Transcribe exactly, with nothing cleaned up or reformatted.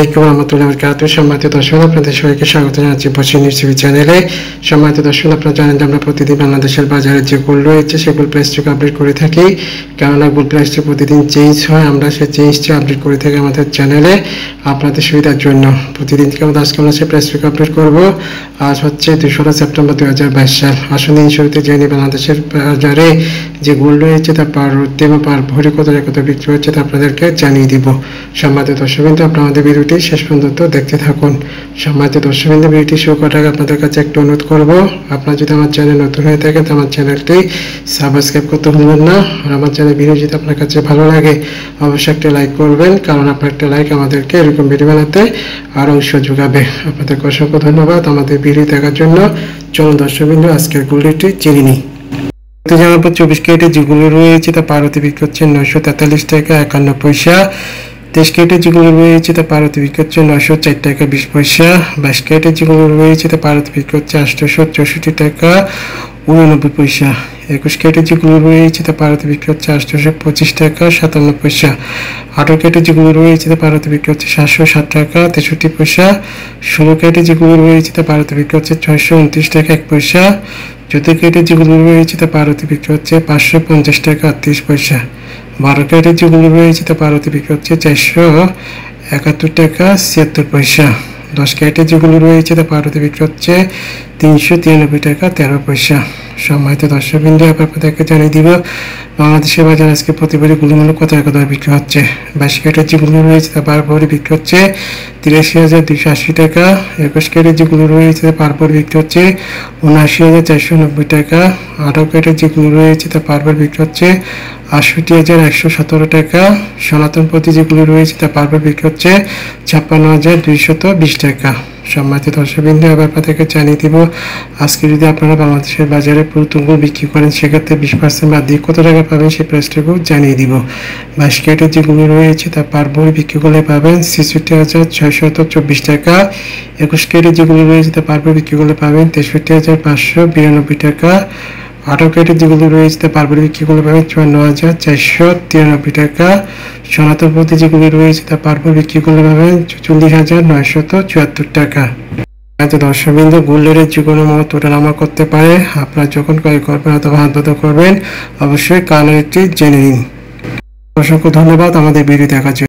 আলাইকুম ওয়া রাহমাতুল্লাহি ওয়া বারাকাতুহু। সম্মানিত দর্শক, আপনাদের সবাইকে স্বাগত জানাচ্ছি বশির নিউজ টিভি চ্যানেলে। সম্মানিত দর্শক, আপনারা জানেন যে আমরা প্রতিদিন বাংলাদেশের বাজারে যে গোল্ড রয়েছে সেগুলো প্রাইসটিকে আপডেট করে থাকি। কেননা গোল্ড প্রাইসটি প্রতিদিন চেঞ্জ হয়, আমরা সেই চেঞ্জটি আপডেট করে থাকি আমাদের চ্যানেলে আপনাদের সুবিধার জন্য। প্রতিদিন কেমন আজকে আমরা সেই প্রাইসটিকে আপডেট করব। আজ হচ্ছে দোসরা সেপ্টেম্বর দুই হাজার বাইশ সাল। আসুন এই শুরুতে জেনে বাংলাদেশের বাজারে যে গোল্ড রয়েছে তার পার রুটি বা পার ভরি কত কত বিক্রি হচ্ছে তা আপনাদেরকে জানিয়ে দিব। সম্মানিত দর্শকবৃন্দ, আপনারা আমাদের ভিডিওটি শেষ পর্যন্ত দেখতে থাকুন। সম্মানিত দর্শকবৃন্দ, ভিডিওটি শুরু করার আগে আপনাদের কাছে একটু অনুরোধ করব, আপনারা যদি আমার চ্যানেল নতুন হয়ে থাকেন তো আমার চ্যানেলটি সাবস্ক্রাইব করতে ভুলবেন না। আর আমার চ্যানেল ভিডিও যদি আপনার কাছে ভালো লাগে অবশ্যই একটা লাইক করবেন, কারণ আপনার একটা লাইক আমাদেরকে এরকম ভিডিও বানাতে আরও উৎসাহ যোগাবে। আপনাদেরকে অসংখ্য ধন্যবাদ আমাদের ভিডিও দেখার জন্য। চলুন দর্শকবৃন্দ, আজকের গোল্ডটি জেনে নিই। জানার পর চব্বিশ ক্যারেটের যেগুলো রয়েছে তা পারতে বিক্রি হচ্ছে নয়শো তেতাল্লিশ টাকা একান্ন পয়সা। তেইশ ক্যারেটের যেগুলো রয়েছে তা পারতে বিক্রি হচ্ছে নয়শো চার টাকা বিশ পয়সা। বাইশ ক্যারেটের যেগুলো রয়েছে তা পারতে বিক্রি হচ্ছে আটশোশো চৌষট্টি টাকা উননব্বই পয়সা। একুশ ক্যারেটের যেগুলো রয়েছে তা পারতে বিক্রি হচ্ছে আটশোশো পঁচিশ টাকা সাতান্ন পয়সা। আঠারো ক্যারেটের যেগুলো রয়েছে তা পারতে বিক্রি হচ্ছে সাতশো ষাট টাকা তেষট্টি পয়সা। ষোলো ক্যারেটের যেগুলো রয়েছে তা পারতে বিক্রি হচ্ছে ছয়শো উনত্রিশ টাকা এক পয়সা। চোদ্দো ক্যারেটের যেগুলো রয়েছে তা পারতে বিক্রি হচ্ছে পাঁচশো পঞ্চাশ টাকা আটত্রিশ পয়সা। বারো ক্যারেটের যেগুলো রয়েছে তা পারতে বিক্রি হচ্ছে চারশো একাত্তর টাকা ছিয়াত্তর পয়সা। দশ ক্যারেটের যেগুলো রয়েছে তা পারতে বিক্রি হচ্ছে তিনশো তিরানব্বই টাকা তেরো পয়সা। সম্মানিত দর্শকবৃন্দ, আপনাদেরকে জানিয়ে দিব বাংলাদেশের বাজার আজকে প্রতি ভরি গুলি মূল্য কত টাকা দরে বিক্রি হচ্ছে। বাইশ ক্যারেটের যেগুলো রয়েছে তা পার ভরি বিক্রি হচ্ছে তিরাশি হাজার দুইশো আশি টাকা। একুশ ক্যারেটের যেগুলো রয়েছে তা পার ভরি বিক্রি হচ্ছে উনআশি হাজার চারশো নব্বই টাকা। আঠারো ক্যারেটের যেগুলো রয়েছে তা পার ভরি বিক্রি হচ্ছে আটষট্টি হাজার একশো সতেরো টাকা। সনাতন প্রতি যেগুলো রয়েছে তা পার ভরি বিক্রি হচ্ছে ছাপ্পান্ন হাজার দুইশত বিশ টাকা। সম্মানিত দর্শকবৃন্দ, এবার আপনাদেরকে জানিয়ে দিব আজকে যদি আপনারা বাংলাদেশের বাজারে পুরাতন গোল্ড বিক্রি করেন সেক্ষেত্রে বিশ পার্সেন্ট বাদ দিয়ে কত টাকা পাবেন সেই প্রাইসটাকেও জানিয়ে দিব। বাইশ ক্যারেটের যেগুলো রয়েছে তা পার ভরি বিক্রি করলে পাবেন ছেষট্টি হাজার ছয়শত চব্বিশ টাকা। একুশ ক্যারেটের যেগুলো রয়েছে তা পার ভরি বিক্রি করলে পাবেন তেষট্টি হাজার পাঁচশো বিরানব্বই টাকা। আঠারো ক্যারেটের যেগুলো রয়েছে তা পার ভরি বিক্রি করলে পাবেন চুয়ান্ন হাজার চারশো তিরানব্বই টাকা। সনাতন প্রতি যেগুলো রয়েছে তা পার ভরি বিক্রি করলে পাবেন চল্লিশ হাজার নয়শত চুয়াত্তর টাকা। দর্শকবৃন্দ, গোল্ডের যে কোনো মত ওঠানামা করতে পারে, আপনারা যখন ক্রয় করবেন অথবা হাত বদল করবেন অবশ্যই কানেরটি জেনে নিন। অসংখ্য ধন্যবাদ আমাদের ভিডিও দেখার জন্য।